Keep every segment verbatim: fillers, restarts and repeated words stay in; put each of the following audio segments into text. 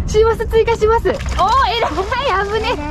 シーマス追加します。おお、えらい、危ねえ。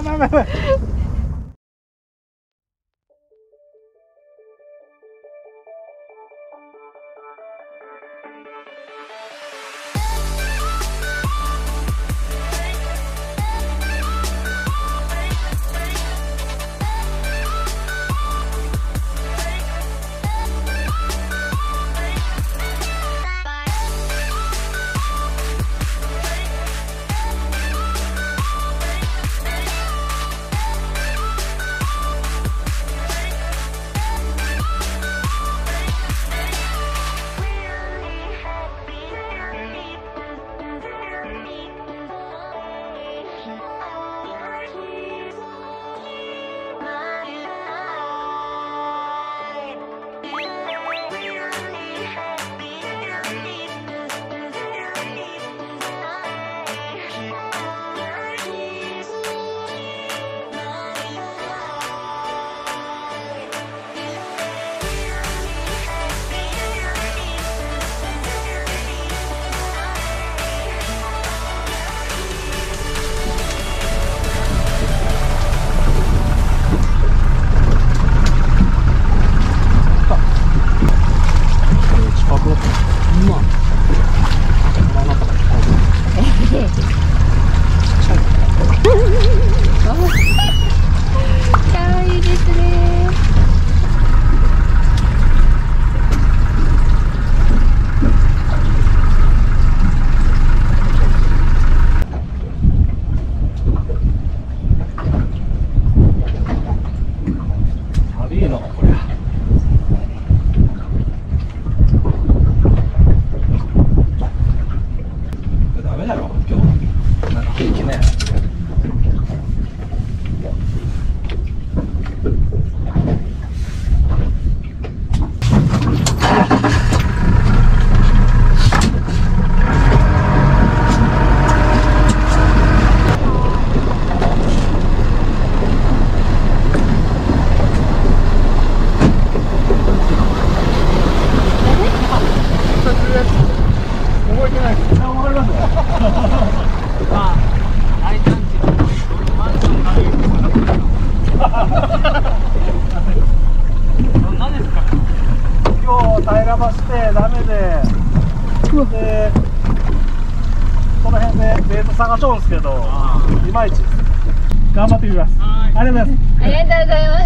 でこの辺でベート探しょうんですけど、いまいちです。頑張ってみます。ありがとうございます。 ありがとうございます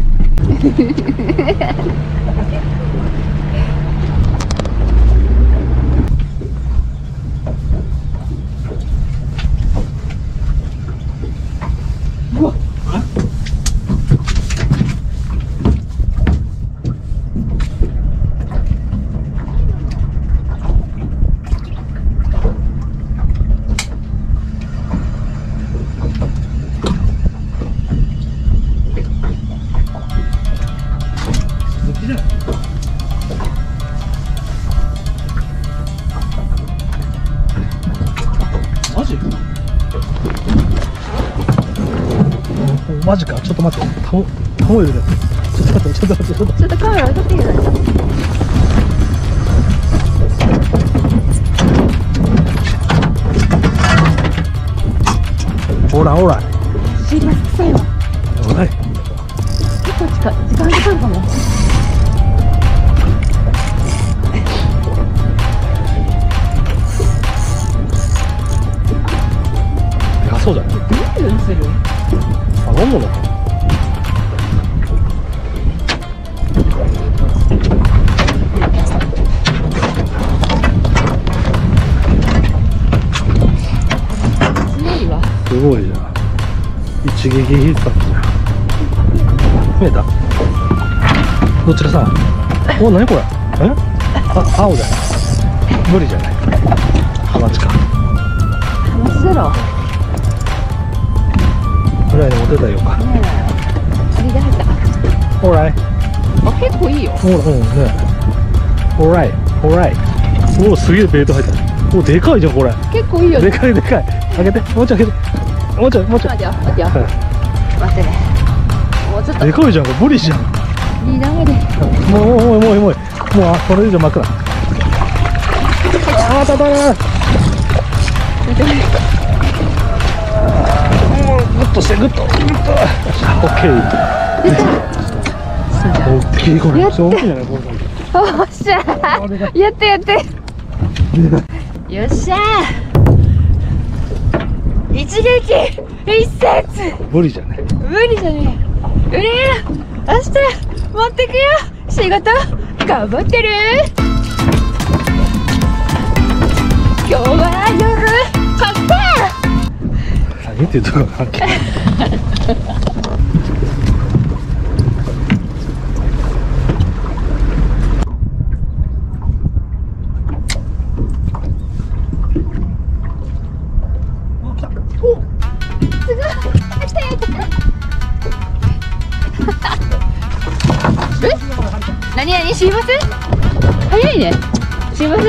うわっ、マジ？マジか。ちょっと待って。タモタモいるね。ちょっと待って。ちょっと待って。ちょっとちょっとカメラ撮ってください。 ほらほら。 シリアス臭いわ。 おい。 結構近い。時間かかるかも。 そうじゃない。 何をする？ あ、飲むのか。すごいじゃん。一撃必殺じゃん。見えた？どちらさん。お、なにこれ。え？あ、青じゃない。無理じゃない。ハマチか。 ハマチだろ。 ぐらいに持てたよか。 ねえ。釣りで入った。 オーライ。 あ、結構いいよ。 お、うんね。オーライ。オーライ。お、すげえベイト入った。お、でかいじゃんこれ。 結構いいよ。 でかいでかい。開けて。もうちょい開けて。もうちょいもうちょい。 待ってよ待ってよ。待ってね。もうちょっと。 でかいじゃんこれ。無理じゃん。 に段目で。 もうもうもうもうもうもうあこれ以上真っ暗。ああたたた。 グッとグッと。オッケー。大きいこれ。めっちゃ大きいじゃないこれ。 おっしゃー。やってやって。よっしゃー。一撃一節。 無理じゃない。 無理じゃねえ。うれや。明日持ってくよ。仕事頑張ってる。今日は夜カッパー。 何って言うとか関係ない。 何々知りません？早いね。知りません？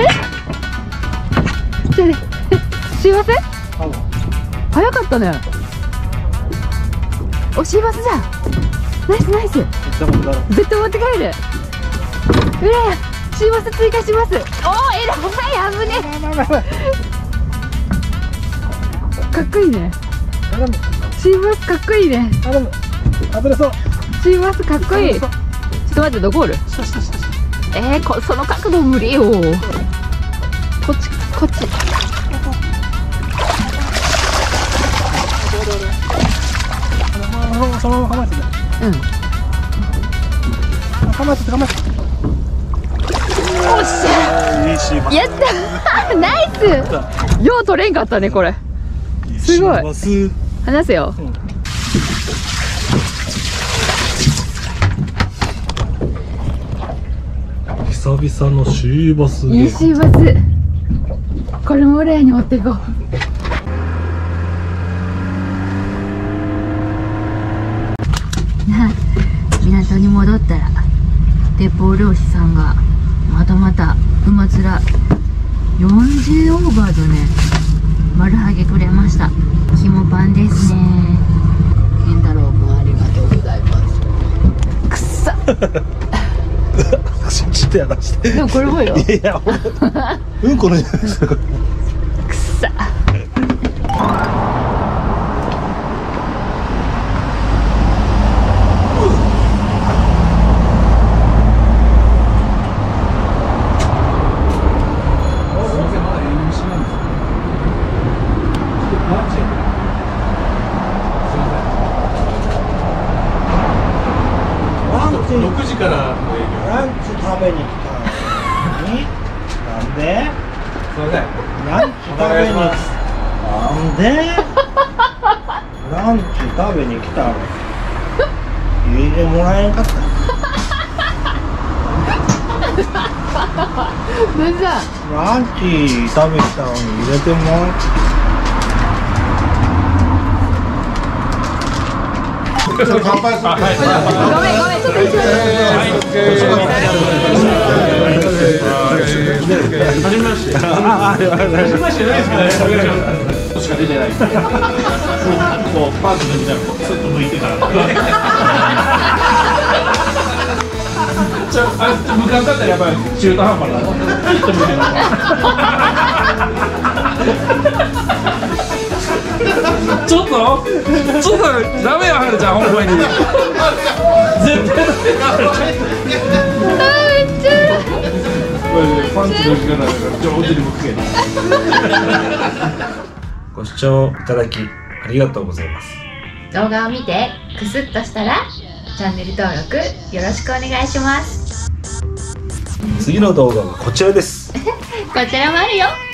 知りません？早かったね。お、知りますじゃん。ナイスナイス。絶対持って帰る。うらや、知ります追加します。おー、えらい、危ねえ。かっこいいね。知りますかっこいいね。 危なそう。 知りますかっこいい。ちょっと待って、どこおる？えー、こその角度無理よ。こっちこっち。 そのまま構えて。 うん。 構えて構えて。 おっしゃ。やった。ナイス。よう取れんかったねこれ。すごい。話せよ。 久々のシーバス。 いいシーバス。これも俺に持っていこう。なあ、港に戻ったら鉄砲漁師さんがまたまた馬面よんじゅうオーバードね、丸ハゲくれました。肝パンですね。健太郎君ありがとうございます。くっさ信じてやらして。 でもこれもよ。 いや、うんこのじゃないですか。 くっさ。 ろくじからランチ食べに来たのになんで？ すいません。 ランチ食べになんで？ランチ食べに来たの入れてもらえんかった。 どうした？ ランチ食べに来たのに入れてもらえんかった。 乾杯する。 ごめんごめん、ちょっと一緒に。 はじめまして。はじめましてないですかね。しか出てない。こうパーツ抜いたらスッと抜いてから。ちょあれ向かったらやっぱり中途半端なの。ちょっと向いてなちょっとちょっとダメよはるちゃん、ほんまに絶対ダメよはるちゃん。これパンツの着方だから上手にむくけど。 ご視聴いただきありがとうございます。 動画を見てクスッとしたらチャンネル登録よろしくお願いします。 次の動画はこちらです。 こちらもあるよ。